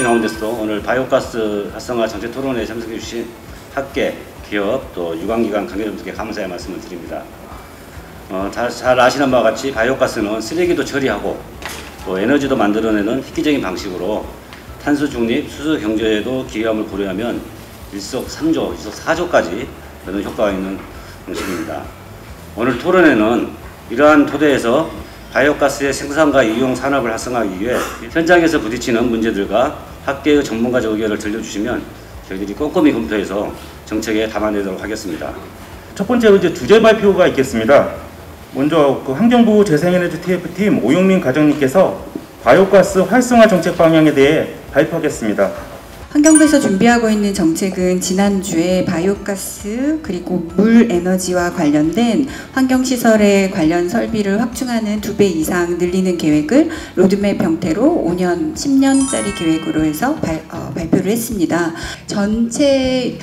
모신 가운데서도 오늘 바이오가스 활성화 정책 토론회에 참석해 주신 학계, 기업, 또 유관기관 관계자분들께 감사의 말씀을 드립니다. 잘 아시는 바와 같이 바이오가스는 쓰레기도 처리하고 또 에너지도 만들어내는 획기적인 방식으로 탄소 중립, 수소 경제에도 기여함을 고려하면 일석삼조, 일석사조까지 되는 효과가 있는 방식입니다. 오늘 토론회는 이러한 토대에서 바이오가스의 생산과 이용 산업을 활성화하기 위해 현장에서 부딪히는 문제들과 학계의 전문가적 의견을 들려주시면 저희들이 꼼꼼히 검토해서 정책에 담아내도록 하겠습니다. 첫 번째로 이제 주제 발표가 있겠습니다. 먼저 환경부 재생에너지 TF팀 오영민 과장님께서 바이오가스 활성화 정책 방향에 대해 발표하겠습니다. 환경부에서 준비하고 있는 정책은 지난주에 바이오가스 그리고 물 에너지와 관련된 환경시설의 관련 설비를 확충하는 2배 이상 늘리는 계획을 로드맵 형태로 5년, 10년짜리 계획으로 해서 발표를 했습니다. 전체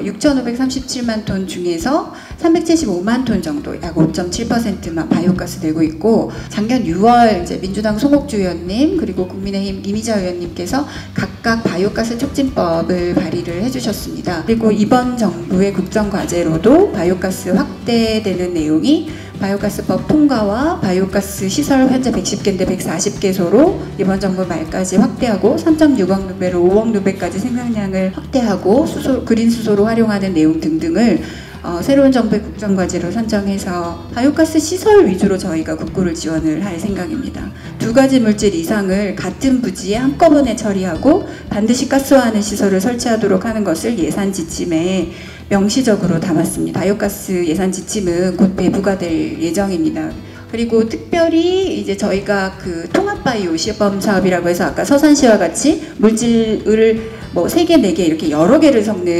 6,537만 톤 중에서 375만 톤 정도, 약 5.7%만 바이오가스 내고 있고, 작년 6월 이제 민주당 송옥주 의원님 그리고 국민의힘 이미자 의원님께서 각각 바이오가스 촉진법을 발의를 해주셨습니다. 그리고 이번 정부의 국정과제로도 바이오가스 확대되는 내용이 바이오가스법 통과와 바이오가스 시설 현재 110개인데 140개소로 이번 정부 말까지 확대하고 3.6억 루베로 5억 루베까지 생산량을 확대하고 그린 수소로 활용하는 내용 등등을 새로운 정부의 국정과제로 선정해서 바이오가스 시설 위주로 저희가 국고를 지원을 할 생각입니다. 2가지 물질 이상을 같은 부지에 한꺼번에 처리하고 반드시 가스화하는 시설을 설치하도록 하는 것을 예산 지침에 명시적으로 담았습니다. 바이오가스 예산 지침은 곧 배부가 될 예정입니다. 그리고 특별히 이제 저희가 그 통합바이오 시범 사업이라고 해서 아까 서산시와 같이 물질을 뭐 3개, 4개 이렇게 여러 개를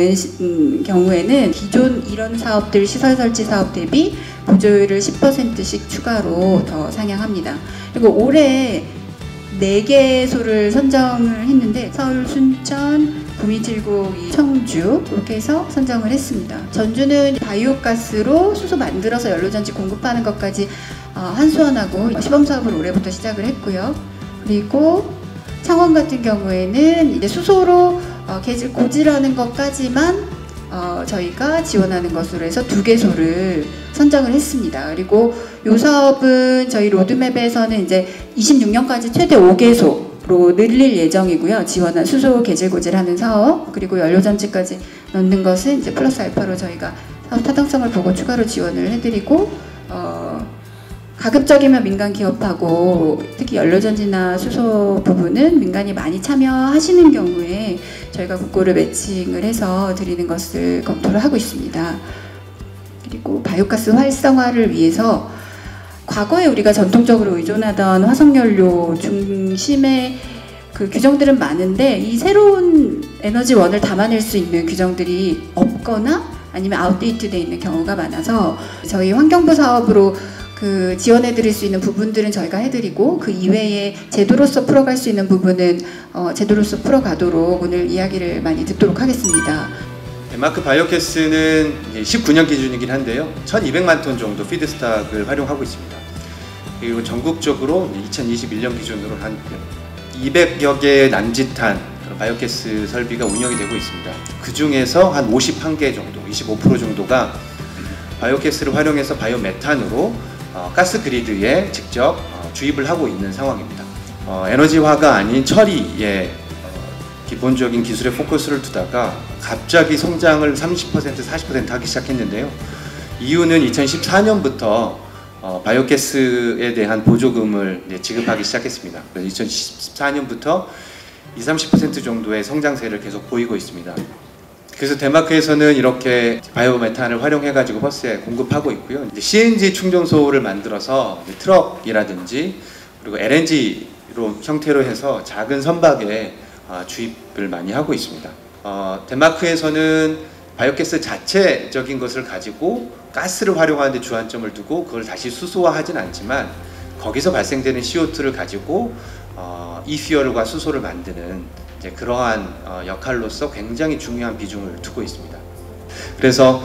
섞는 경우에는 기존 이런 사업들, 시설 설치 사업 대비 보조율을 10%씩 추가로 더 상향합니다. 그리고 올해 4개소를 선정을 했는데 서울, 순천, 구미, 칠곡, 청주 이렇게 해서 선정을 했습니다. 전주는 바이오가스로 수소 만들어서 연료전지 공급하는 것까지 한수원하고 시범사업을 올해부터 시작을 했고요. 그리고 창원 같은 경우에는 이제 수소로 고질하는 것까지만 저희가 지원하는 것으로 해서 2개소를 선정을 했습니다. 그리고 이 사업은 저희 로드맵에서는 이제 26년까지 최대 5개소로 늘릴 예정이고요. 지원한 수소 계질 고질하는 사업, 그리고 연료전지까지 넣는 것은 이제 플러스 알파로 저희가 사업 타당성을 보고 추가로 지원을 해드리고, 가급적이면 민간 기업하고 특히 연료전지나 수소 부분은 민간이 많이 참여하시는 경우에 저희가 국고를 매칭을 해서 드리는 것을 검토를 하고 있습니다. 그리고 바이오가스 활성화를 위해서 과거에 우리가 전통적으로 의존하던 화석연료 중심의 그 규정들은 많은데 이 새로운 에너지원을 담아낼 수 있는 규정들이 없거나 아니면 아웃데이트되어 있는 경우가 많아서 저희 환경부 사업으로 그 지원해 드릴 수 있는 부분들은 저희가 해드리고 그 이외에 제도로서 풀어갈 수 있는 부분은 제도로서 풀어가도록 오늘 이야기를 많이 듣도록 하겠습니다. 덴마크 바이오가스는 19년 기준이긴 한데요. 1200만 톤 정도 피드스탁을 활용하고 있습니다. 그리고 전국적으로 2021년 기준으로 한 200여 개의 남짓한 바이오가스 설비가 운영이 되고 있습니다. 그 중에서 한 51개 정도, 25% 정도가 바이오가스를 활용해서 바이오메탄으로 가스 그리드에 직접 주입을 하고 있는 상황입니다. 에너지화가 아닌 처리에 기본적인 기술에 포커스를 두다가 갑자기 성장을 30%, 40% 하기 시작했는데요. 이유는 2014년부터 바이오가스에 대한 보조금을 지급하기 시작했습니다. 그래서 2014년부터 20-30% 정도의 성장세를 계속 보이고 있습니다. 그래서 덴마크에서는 이렇게 바이오메탄을 활용해가지고 버스에 공급하고 있고요. 이제 CNG 충전소를 만들어서 트럭이라든지 그리고 LNG로 형태로 해서 작은 선박에 주입을 많이 하고 있습니다. 덴마크에서는 바이오가스 자체적인 것을 가지고 가스를 활용하는 데 주안점을 두고 그걸 다시 수소화하진 않지만 거기서 발생되는 CO2를 가지고 이퓨얼과 수소를 만드는 그러한 역할로서 굉장히 중요한 비중을 두고 있습니다. 그래서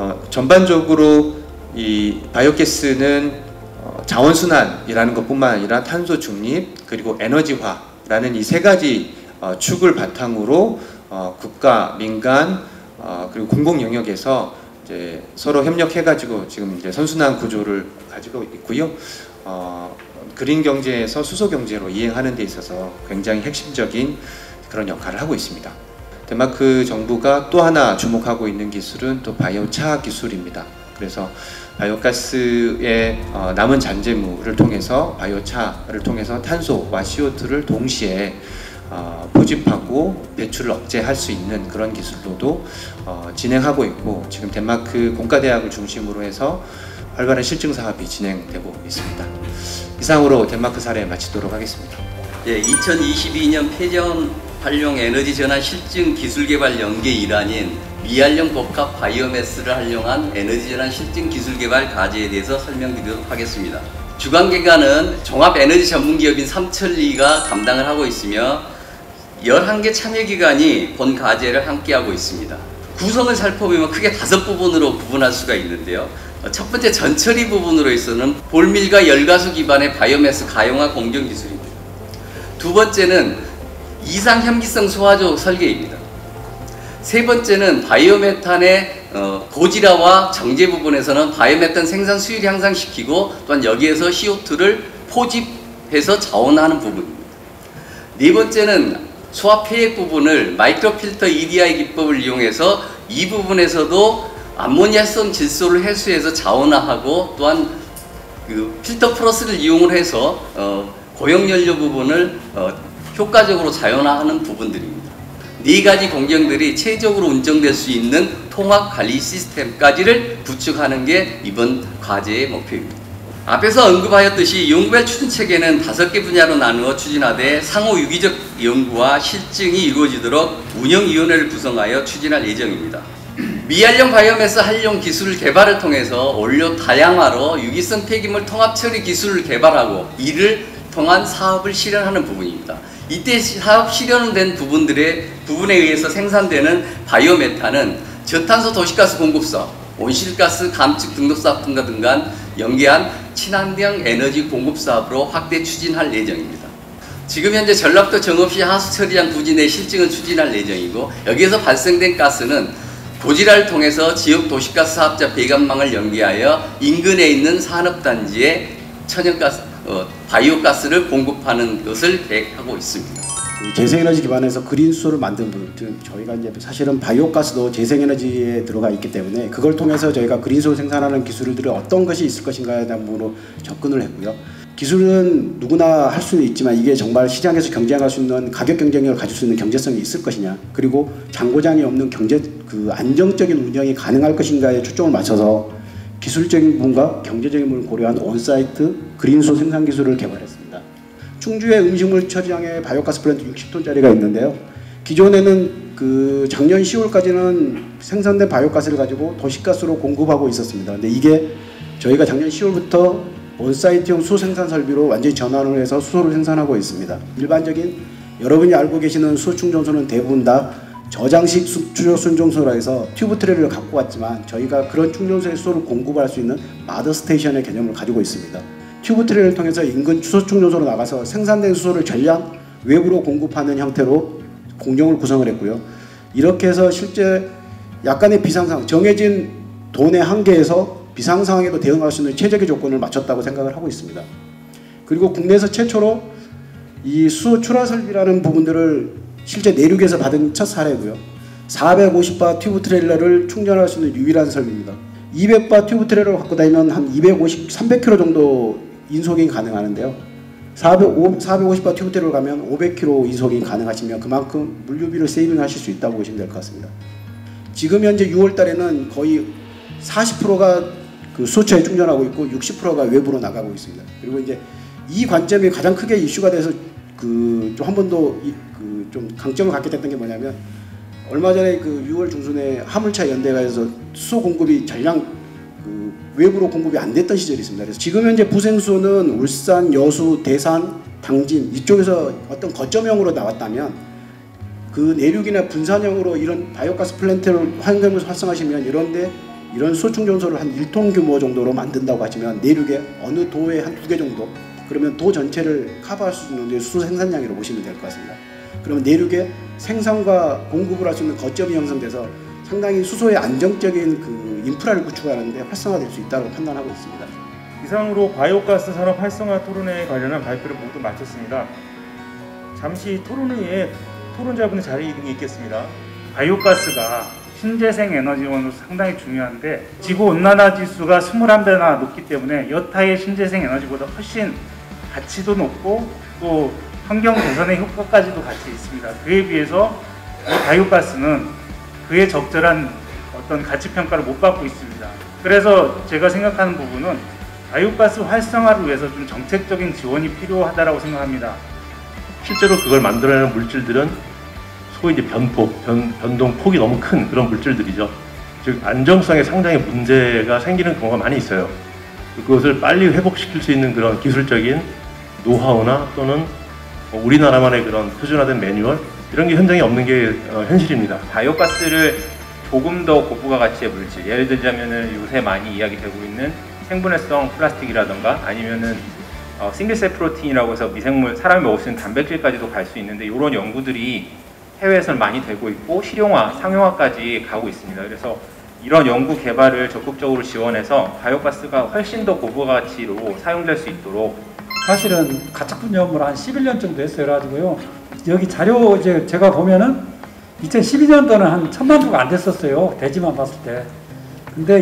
전반적으로 이 바이오가스는 자원순환이라는 것뿐만 아니라 탄소 중립 그리고 에너지화라는 이 3가지 축을 바탕으로 국가, 민간 그리고 공공 영역에서 이제 서로 협력해가지고 지금 이제 선순환 구조를 가지고 있고요. 그린 경제에서 수소 경제로 이행하는 데 있어서 굉장히 핵심적인 그런 역할을 하고 있습니다. 덴마크 정부가 또 하나 주목하고 있는 기술은 또 바이오차 기술입니다. 그래서 바이오가스의 남은 잔재물을 통해서 바이오차를 통해서 탄소와 CO2를 동시에 포집하고 배출을 억제할 수 있는 그런 기술로도 진행하고 있고 지금 덴마크 공과대학을 중심으로 해서 활발한 실증 사업이 진행되고 있습니다. 이상으로 덴마크 사례 마치도록 하겠습니다. 예, 2022년 폐전 활용 에너지 전환 실증 기술 개발 연계 일환인 미활용 복합 바이오매스를 활용한 에너지 전환 실증 기술 개발 과제에 대해서 설명드리도록 하겠습니다. 주관기관은 종합에너지 전문기업인 삼천리가 감당을 하고 있으며 11개 참여기관이 본 과제를 함께하고 있습니다. 구성을 살펴보면 크게 5부분으로 구분할 수가 있는데요. 첫 번째 전처리 부분으로 있어서는 볼밀과 열가수 기반의 바이오매스 가용화 공정 기술입니다. 두 번째는 이상 혐기성 소화조 설계입니다. 세 번째는 바이오메탄의 고지라와 정제 부분에서는 바이오메탄 생산 수율을 향상시키고 또한 여기에서 CO2를 포집해서 자원하는 부분입니다. 네 번째는 소화 폐액 부분을 마이크로필터 EDI 기법을 이용해서 이 부분에서도 암모니아성 질소를 해소해서 자원화하고 또한 그 필터 프로스를 이용을 해서 고용연료 부분을 효과적으로 자연화하는 부분들입니다. 네 가지 공정들이 체계적으로 운영될 수 있는 통합 관리 시스템까지를 구축하는 게 이번 과제의 목표입니다. 앞에서 언급하였듯이 연구별 추진 체계는 5개 분야로 나누어 추진하되 상호 유기적 연구와 실증이 이루어지도록 운영위원회를 구성하여 추진할 예정입니다. 미활용 바이오매스 활용 기술 개발을 통해서 원료 다양화로 유기성 폐기물 통합 처리 기술을 개발하고 이를 통한 사업을 실현하는 부분입니다. 이때 사업 실현된 부분에 의해서 생산되는 바이오메탄은 저탄소 도시가스 공급 사업, 온실가스 감축 등록 사업 등과 연계한 친환경 에너지 공급 사업으로 확대 추진할 예정입니다. 지금 현재 전라도 정읍시 하수처리장 부지 내 실증을 추진할 예정이고 여기에서 발생된 가스는 고지라를 통해서 지역 도시가스 사업자 배관망을 연계하여 인근에 있는 산업단지에 천연가스, 바이오가스를 공급하는 것을 계획하고 있습니다. 재생에너지 기반에서 그린 수소를 만든 부분, 저희가 이제 사실은 바이오가스도 재생에너지에 들어가 있기 때문에 그걸 통해서 저희가 그린 수소 생산하는 기술들이 어떤 것이 있을 것인가에 대한 부분으로 접근을 했고요. 기술은 누구나 할 수는 있지만 이게 정말 시장에서 경쟁할 수 있는 가격 경쟁력을 가질 수 있는 경제성이 있을 것이냐, 그리고 장고장이 없는 안정적인 운영이 가능할 것인가에 초점을 맞춰서 기술적인 부분과 경제적인 부분을 고려한 온사이트 그린수소 생산 기술을 개발했습니다. 충주의 음식물 처리장에 바이오가스 플랜트 60톤짜리가 있는데요. 기존에는 작년 10월까지는 생산된 바이오가스를 가지고 도시가스로 공급하고 있었습니다. 근데 이게 저희가 작년 10월부터 온사이트형 수소 생산 설비로 완전히 전환을 해서 수소를 생산하고 있습니다. 일반적인 여러분이 알고 계시는 수소 충전소는 대부분 다 저장식 수조 순정소라 해서 튜브 트레이를 갖고 왔지만 저희가 그런 충전소의 수소를 공급할 수 있는 마더 스테이션의 개념을 가지고 있습니다. 튜브 트레이를 통해서 인근 수소 충전소로 나가서 생산된 수소를 전량 외부로 공급하는 형태로 공정을 구성을 했고요. 이렇게 해서 실제 약간의 비상상황, 정해진 돈의 한계에서 비상상황에도 대응할 수 있는 최적의 조건을 맞췄다고 생각을 하고 있습니다. 그리고 국내에서 최초로 이 수소 출하 설비라는 부분들을 실제 내륙에서 받은 첫 사례고요. 450바 튜브 트레일러를 충전할 수 있는 유일한 설비입니다. 200바 튜브 트레일러를 갖고 다니면 한 300km 정도 인속이 가능하는데요. 450바 튜브 트레일러를 가면 500km 인속이 가능하시면 그만큼 물류비를 세이빙하실 수 있다고 보시면 될 것 같습니다. 지금 현재 6월 달에는 거의 40%가 수소차에 충전하고 있고 60%가 외부로 나가고 있습니다. 그리고 이제 이 관점이 가장 크게 이슈가 돼서 좀 한 번 더 좀 강점을 갖게 됐던 게 뭐냐면 얼마 전에 6월 중순에 화물차 연대가에서 수소 공급이 전량 외부로 공급이 안 됐던 시절이 있습니다. 그래서 지금 현재 부생수소는 울산, 여수, 대산, 당진 이쪽에서 어떤 거점형으로 나왔다면 그 내륙이나 분산형으로 이런 바이오가스 플랜트를 환경에서 활성화하시면 이런 수소 충전소를 한 1톤 규모 정도로 만든다고 하시면 내륙에 어느 도에 한 2개 정도, 그러면 도 전체를 커버할 수 있는 수소 생산량이라고 보시면 될 것 같습니다. 그러면 내륙에 생산과 공급을 할 수 있는 거점이 형성돼서 상당히 수소의 안정적인 그 인프라를 구축하는데 활성화될 수 있다고 판단하고 있습니다. 이상으로 바이오가스 산업 활성화 토론회에 관련한 발표를 모두 마쳤습니다. 잠시 토론회에 토론자분의 자리 이동이 있겠습니다. 바이오가스가 신재생 에너지원으로 상당히 중요한데 지구온난화 지수가 21배나 높기 때문에 여타의 신재생 에너지보다 훨씬 가치도 높고 또 환경 개선의 효과까지도 같이 있습니다. 그에 비해서 이 바이오가스는 그에 적절한 어떤 가치 평가를 못 받고 있습니다. 그래서 제가 생각하는 부분은 바이오가스 활성화를 위해서 좀 정책적인 지원이 필요하다고 생각합니다. 실제로 그걸 만들어내는 물질들은 소위 이제 변동 폭이 너무 큰 그런 물질들이죠. 즉 안정성에 상당히 문제가 생기는 경우가 많이 있어요. 그것을 빨리 회복시킬 수 있는 그런 기술적인 노하우나 또는 우리나라만의 그런 표준화된 매뉴얼 이런 게 현장에 없는 게 현실입니다. 바이오가스를 조금 더 고부가 가치의 물질, 예를 들자면은 요새 많이 이야기되고 있는 생분해성 플라스틱이라던가 아니면은 싱글셀 프로틴이라고 해서 미생물, 사람이 먹을 수 있는 단백질까지도 갈 수 있는데 이런 연구들이 해외에서는 많이 되고 있고 실용화, 상용화까지 가고 있습니다. 그래서 이런 연구 개발을 적극적으로 지원해서 바이오가스가 훨씬 더 고부가 가치로 사용될 수 있도록 사실은 가축 분야 업무를 한 11년 정도 했어요. 그래가지고요. 여기 자료 이제 제가 보면은 2012년도는 한 1000만 두가 안 됐었어요. 대지만 봤을 때. 근데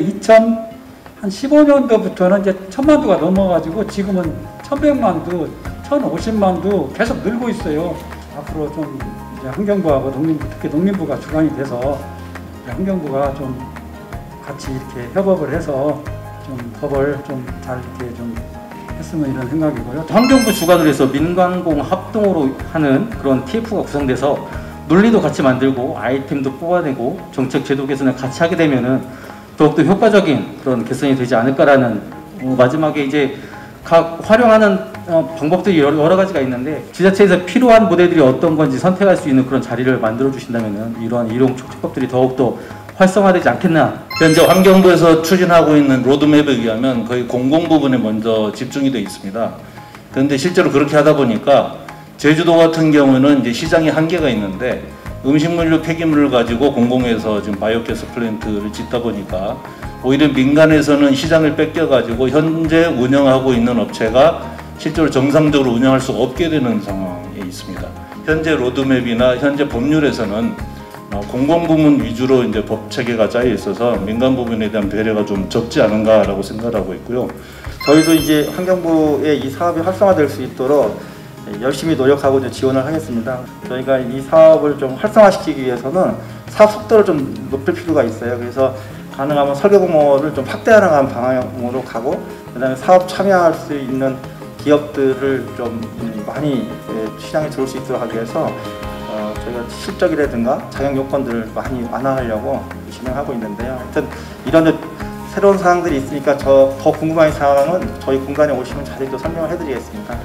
2015년도부터는 이제 1000만 두가 넘어가지고 지금은 1100만 두, 1050만 두 계속 늘고 있어요. 앞으로 좀 이제 환경부하고 농림부, 특히 농림부가 주관이 돼서 환경부가 좀 같이 이렇게 협업을 해서 좀 법을 좀 잘 이렇게 좀 했으면 이런 생각이고요. 환경부 주관으로 해서 민관공 합동으로 하는 그런 TF가 구성돼서 논리도 같이 만들고 아이템도 뽑아내고 정책 제도 개선을 같이 하게 되면은 더욱더 효과적인 그런 개선이 되지 않을까라는 마지막에 이제 각 활용하는 방법들이 여러 가지가 있는데 지자체에서 필요한 모델들이 어떤 건지 선택할 수 있는 그런 자리를 만들어 주신다면은 이러한 일용 촉진법들이 더욱더 활성화되지 않겠나. 현재 환경부에서 추진하고 있는 로드맵에 의하면 거의 공공 부분에 먼저 집중이 되어 있습니다. 그런데 실제로 그렇게 하다 보니까 제주도 같은 경우는 이제 시장에 한계가 있는데 음식물류 폐기물을 가지고 공공에서 지금 바이오가스 플랜트를 짓다 보니까 오히려 민간에서는 시장을 뺏겨가지고 현재 운영하고 있는 업체가 실제로 정상적으로 운영할 수 없게 되는 상황에 있습니다. 현재 로드맵이나 현재 법률에서는 공공 부문 위주로 이제 법 체계가 짜여 있어서 민간 부분에 대한 배려가 좀 적지 않은가라고 생각하고 있고요. 저희도 이제 환경부의 이 사업이 활성화될 수 있도록 열심히 노력하고 이제 지원을 하겠습니다. 저희가 이 사업을 좀 활성화시키기 위해서는 사업 속도를 좀 높일 필요가 있어요. 그래서 가능하면 설계 공모를 좀 확대하는 방향으로 가고, 그다음에 사업 참여할 수 있는 기업들을 좀 많이 시장에 들어올 수 있도록 하기 위해서 저희가 실적이라든가 자격 요건들을 많이 완화하려고 진행하고 있는데요. 하여튼 이런 새로운 사항들이 있으니까 더 궁금한 사항은 저희 공간에 오시면 자세히 또 설명을 해드리겠습니다.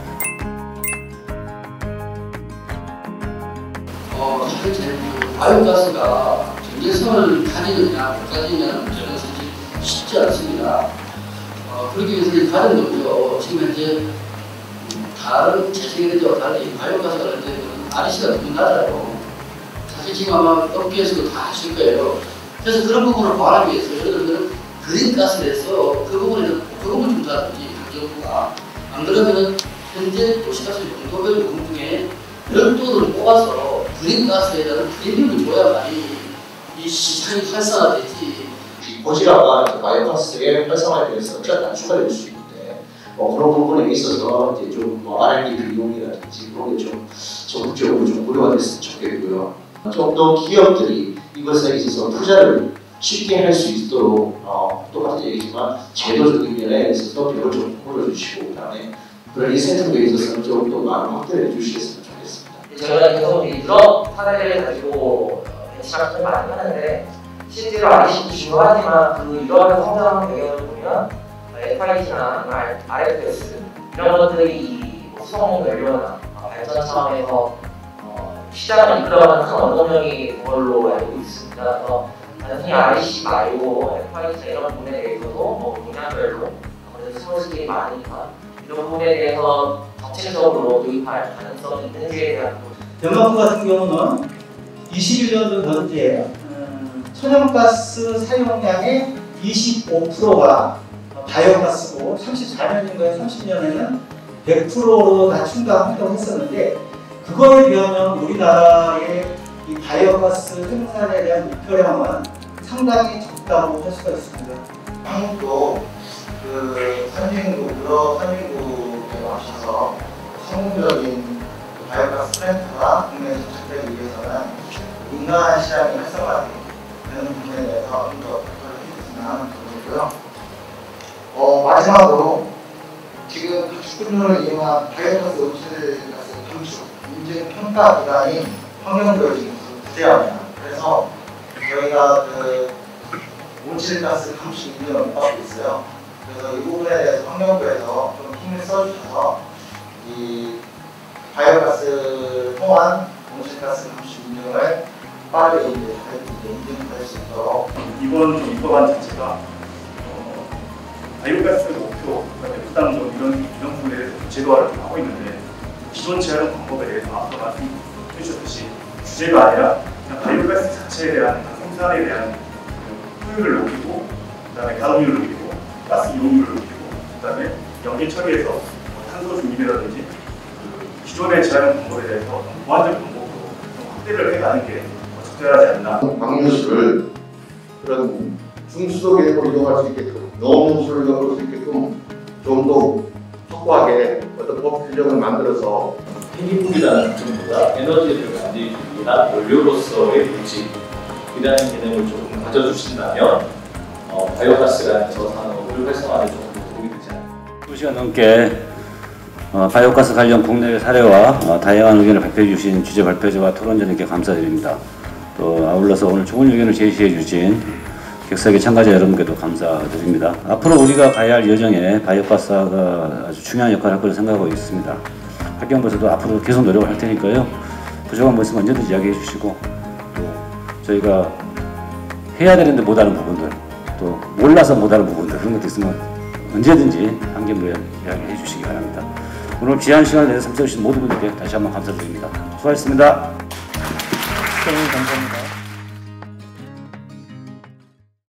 사실 바이오가스가 경제성을 가지느냐 못 가지느냐는 저는 사실 쉽지 않습니다. 그렇기 위해서 다른 거죠. 지금 현재 다른 재생에너지와 달리 바이오가스가 현재 REC가 너무 낮아요. 사실 지금 아마 업계에서도 다 하실 거예요. 그래서 그런 부분을 보완하기 위해서 여러분들은 그린가스를 해서 그 부분 좀 잘하든지 환경부가 안 그러면은 현재 도시가스 용도별 요금 중에 12도를 뽑아서 그린가스에 대한 프리미엄을 줘야만이 이 시장이 활성화되지. 고지라가 바이오가스의 활성화에 대해서 어쨌든 추가될 수 있는데 그런 부분에 있어서 이제 좀 R&D 비용이라든지 그런 게 좀 적극적으로 좀 고려가 됐으면 좋겠고요. 좀 더 기업들이 이것에 있어서 투자를 쉽게 할 수 있도록 똑같은 얘기지만 제도적인 면에 있어서 배를 좀 물어주시고 그다음에 그런 인센티브에 있어서는 좀 더 많은 확대를 해주시겠으면 좋겠습니다. 저희가 계속 이런 사례를 가지고 시각을 많이 하는데 실제로 REC도 중요하지만 그 이러한 성장하는 배경을 보면 FIT나 RFS 이런 것들이 수성 연료나 발전 차원에서 시장을 이끌어가는 큰 원동력이 그걸로 알고 있습니다. 그래서 단순히 REC 말고 FIT 이런 부분에 대해서도 분야별로 아무래도 스몰스케일이 많으니까 이런 부분에 대해서 정책적으로 도입할 가능성이 있는지에 대한 덴마크 같은 경우는 21년도 현재 천연가스 사용량의 25%가 바이오가스고 34년인가요? 30년에는 100%로 낮춘다고 했었는데 그거에 비하면 우리나라의 이 바이오가스 생산에 대한 목표량은 상당히 적다고 할 수가 있습니다. 한국도 그 선진국, 선진국에 맞춰서 성공적인 바이오가스 플랜트가 국내에서 적되기 위해서는 민간 시장이 활성화되는 부분에 대해서 좀 더 해주셨으면 하는 부분이고요. 마지막으로 지금 가축분뇨를 이용한 바이오가스 온실가스 감축 인증 평가 기관이 환경부를 지금 부재합니다. 그래서 저희가 그 온실가스 감축 인증을 받고 있어요. 그래서 이 부분에 대해서 환경부에서 좀 힘을 써주셔서 이 바이오가스 통한 온실가스 감축 인증을 빠르게 인증할 수 있도록 이번 입법안 자체가 바이오가스 목표, 부담금 이런 부분에 대해서 제도화를 하고 있는데 기존 제한 방법에 대해서 앞서 말씀해 주셨듯이 주제가 아니라 그냥 바이오가스 자체에 대한 생산에 대한 효율을 높이고 그다음에 가동률을 높이고 가스 이용률을 높이고 그다음에 연기 처리에서 탄소 중립이라든지 기존의 제한 방법에 대해서 보완적 방법으로 확대를 해가는 게 적절하지 않나. 방류수를 그런 중수도 계획으로 이용할 수 있게끔 농수를 이용할 수 있게끔 좀 더 확고하게 어떤 법 규정을 만들어서 폐기물이라는 개념보다 에너지를 만들기 위한 원료로서의 물질이라는 개념을 조금 가져주신다면 바이오가스라는 저 산업을 활성화에 조금 도움이 되지 않을까. 2시간 넘게 바이오가스 관련 국내외 사례와 다양한 의견을 발표해 주신 주재 발표자와 토론자님께 감사드립니다. 또 아울러서 오늘 좋은 의견을 제시해 주신 객석의 참가자 여러분께도 감사드립니다. 앞으로 우리가 가야 할 여정에 바이오가스가 아주 중요한 역할을 할 거라 생각하고 있습니다. 환경부에서도 앞으로 계속 노력을 할 테니까요. 부족한 거 있으면 언제든지 이야기해 주시고 또 저희가 해야 되는데 못하는 부분들 또 몰라서 못하는 부분들 그런 것도 있으면 언제든지 환경부에 이야기해 주시기 바랍니다. 오늘 귀한 시간을 내서 참석해 주신 모든 분들께 다시 한번 감사드립니다. 수고하셨습니다. 감사합니다.